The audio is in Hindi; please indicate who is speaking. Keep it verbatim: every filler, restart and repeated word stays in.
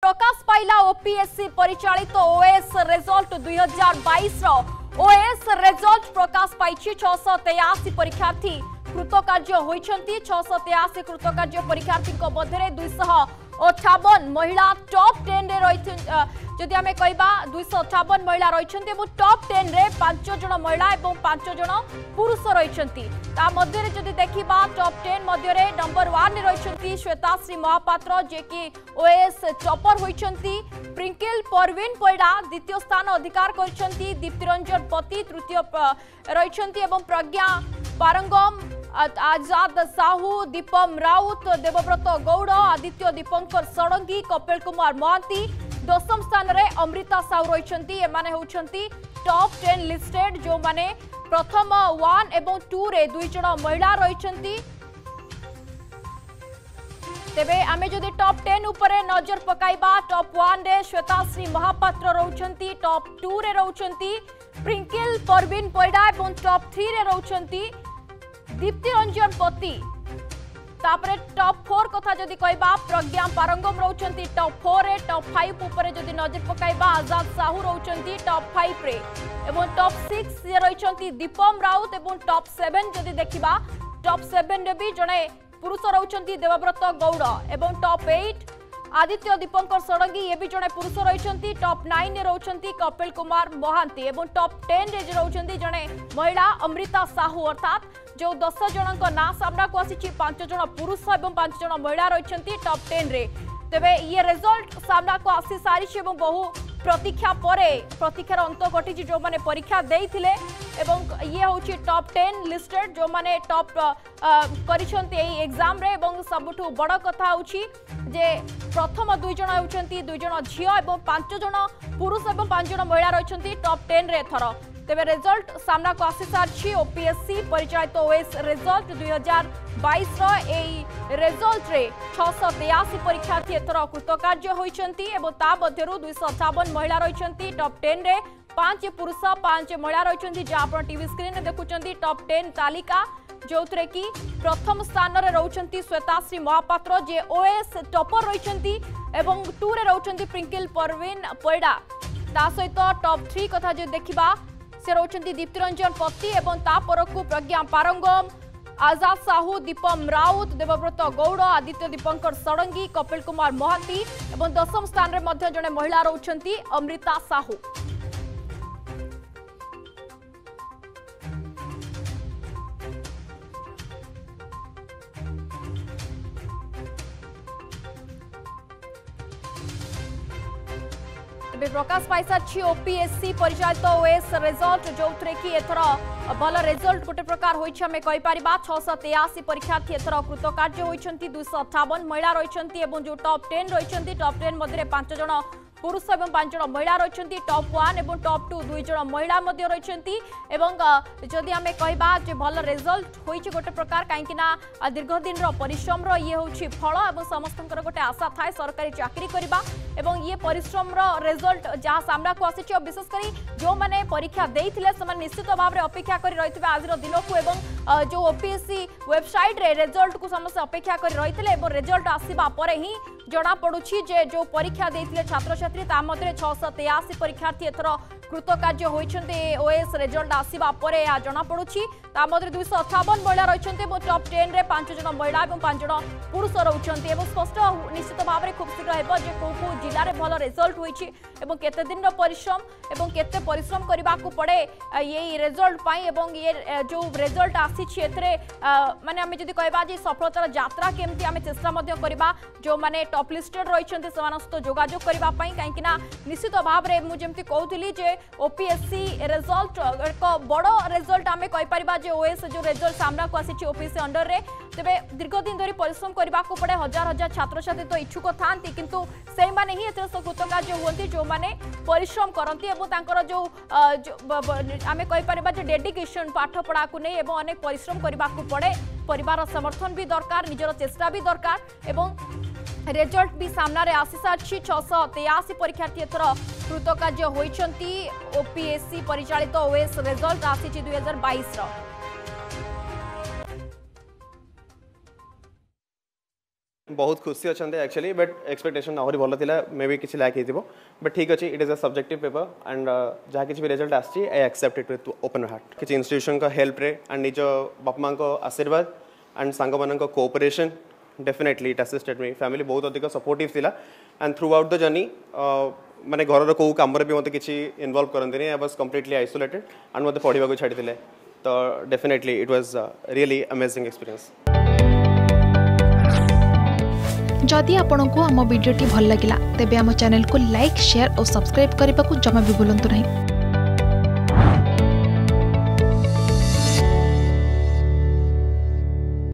Speaker 1: प्रकाश पाइला ओपीएससी परिचालित ओएस रिजल्ट दुई हजार बाईस ओएस रिजल्ट प्रकाश पाई छःश तेयासी परीक्षार्थी कृतकार्य होती छःश तेयासी कृतकार्य परीक्षार्थी मध्य दुईश अठावन महिला टॉप टेन रे रही जदि आम कह दुईश अठावन महिला रही टॉप टेन रे पांच जन महिला और पांच जन पुरुष रही मध्य जदि देखा टॉप टेन मध्य नंबर वन रही श्वेताश्री महापात्र जे कि ओएस टॉपर होती प्रिंकिल परवीन पैडा द्वितीय स्थान अधिकार कर दीप्तिरंजन पति तृतीय रही प्रज्ञा पारंगम आजाद साहू दीपम राउत देवव्रत गौड़ आदित्य दीपंकर षडंगी कपिल कुमार महांती दशम स्थान रे अमृता साहू रही एमाने होउछंती टॉप टेन लिस्टेड जो माने प्रथम वन एवं टू रे दुई जन महिला रही तेबे आमे जदि टॉप टेन उपरे नजर पकाइबा टॉप वन रे श्वेताश्री महापात्र रहउछंती टॉप टू रे रहउछंती प्रिंकिल परवीन पैडा एवं टॉप थ्री रे रहउछंती दीप्तिरंजन पति तापरे टॉप फोर कथा जदि कहबा प्रज्ञा पारंगम रहउछंती टॉप फोर रे टॉप फाइव उपरे जदि नजर पकाइबा आजाद साहू रहउछंती टॉप फाइव रे एवं टॉप सिक्स रे रहउछंती दीपम राउत एवं टॉप सेवन जदि देखिबा टॉप सेवन रे भी जणे पुरुष रहउछंती देवव्रत गौड़ एवं टॉप एट आदित्य दीपंकर षडंगी ये भी जड़े पुरुष रही टॉप नाइन रे रही कपिल कुमार महांती एवं टॉप टेन रे रही जड़े महिला अमृता साहू अर्थात जो दस जन ना सामना को आसी पांच जन पुरुष और पांच जन महिला रही टॉप टेन रे तेबे ये रिजल्ट सामना को आसी सारी बहु प्रतीक्षा परे प्रतीक्षार अंत घटी जो माने परीक्षा देइथिले एवं ये होची टॉप टेन लिस्टेड जो माने टॉप करिसंती एई एग्जाम रे एवं सबुठु बड़ कथा होची जे प्रथम दुई जन होचंती दुई जन झियो एवं पांच जन पुरुष एवं पांच जन महिला रहिसंती टॉप टेन रे थर तेबे रिजल्ट सामना को आसी सारछि ओपीएससी परिचालित ओएस रिजल्ट दुई हजार बाईस रो एई रिजल्ट रे छःश तेयासी परीक्षार्थी एथर कृतकार्य होइछंती एवं ता मध्यरु दुईश अठावन महिला रहिसंती टॉप टेन रे पांच पुरुष पांच महिला रहिसंती जे आपण टीवी स्क्रीन रे देखुचंती टॉप टेन तालिका जो थे कि प्रथम स्थान रे रहउछंती श्वेताश्री महापात्र जे ओएस टॉपर रहिसंती एवं टू रे रहउछंती प्रिंकिल परवीन पैडा ता सहित टॉप थ्री कथा जे देखिबा से रहउछंती दीप्तिरंजन पति एवं ता परकु प्रज्ञा पारंगम आजाद साहू दीपम राउत देवव्रत गौड़ आदित्य दीपंकर षडंगी कपिल कुमार महांती एवं दशम स्थान रे मध्य जने महिला रहउछंती अमृता साहू प्रकाश पाई सारी ओपीएससी परिचालित ओएस रिजल्ट जो थे कि एथर भल रिजल्ट गोटे प्रकार होइछि हमें कहि परिबा छःश तेयासी परीक्षार्थी एथर कृतकार्य होइछंती दुईश अठावन महिला रहिसंती एवं जो टॉप टेन रहिसंती टॉप टेन मध्य पांच जन पुरुष और पांच जन महिला रही टॉप वन और टॉप टू दुई जन महिला रही जदि आम कह भल रिजल्ट होइछि गोटे प्रकार कहीं दीर्घ दिन परिश्रम ये हूँ फल और समस्त गोटे आशा थाए सरकारी चाकरी करवा एवं ये परिश्रम रिजल्ट जहाँ सामना को आसी विशेषकर जो मैंने परीक्षा देते निश्चित भाव में अपेक्षा कर रही आज दिन को एवं जो ओपीएससी वेबसाइट रे रिजल्ट को समस्त अपेक्षा कर रही रिजल्ट आसवा पर ही जना पड़ुछि जे जो परीक्षा देते छात्र छात्री ता मध्य छःश तेयासी परीक्षार्थी एथर कृतकार्य होइछन्ते ओएस रिजल्ट आसवा पर यह जना पड़ुछि ता मध्य दुईश अठावन महिला रही टॉप टेन रे पांच जन महिला और पांच जन पुरुष रही स्पष्ट निश्चित भाव में खूब शीघ्र हेबो जे को को जिले में भल रिजल्ट होइछि एवं केते दिन परिश्रम एवं केते परिश्रम करबा को पड़े ये रिजल्ट पाई एवं ये जो रिजल्ट आसी एथरे माने आमे जदि कहबा जे सफलतार यात्रा केमती आमे चेष्टा मध्य करबा जो माने टॉप लिस्टेड रहिसन्ते समान सहित जोगाजोग करबा पई काहेकि निश्चित भाव में मुझे जेमती कहउथिली जे ओपीएससी रिजल्ट एक बड़ रिजल्ट आमे कहि परिबा जे ओएस जो रिजल्ट सामना को आसी ओपीएससी अंडर रे तेबे दीर्घ दिन धरी परिश्रम करबा को पड़े हजार हजार छात्र छात्री तो इच्छुक थांती किंतु से माने ही एते कृतकार्य होती जो माने परिश्रम करती एवं तांकर जो आमे कहि परिबा जे डेडिकेशन पाठ पढ़ा को नहीं एवं अनेक परिश्रम करबा को पड़े परिवार समर्थन भी दरकार निजर चेष्टा भी दरकार एवं रिजल्ट भी सामना रे आसी सारी छःश तेयासी परीक्षार्थी एथर कृतकार्य होइछंती ओपीएससी परिचालित ओएस रिजल्ट आसी दुई हजार बाईस।
Speaker 2: बहुत खुशी अच्छा एक्चुअली बट एक्सपेक्टेशन आहरी भल था मे बी किसी लैक हो बट ठीक अच्छे it is a subjective paper and जहाँ किसी भी रिजल्ट आसी I accept it with open heart किसी इंस्टीट्यूशन का हेल्प रे एंड निज बापा माँ को आशीर्वाद एंड सांग मान cooperation definitely it assisted me family बहुत अधिक सपोर्टिव थिला and throughout the journey माने घर कौ कम भी मत किसी इनवॉल्व करते I was completely isolated and मत पढ़ा छाड़ी तो definitely it was really amazing experience.
Speaker 3: जदि आपंक आम भिडी भल लगा तेब आम चैनल को लाइक शेयर और सब्सक्राइब करने को जमा भी भूलु नहीं।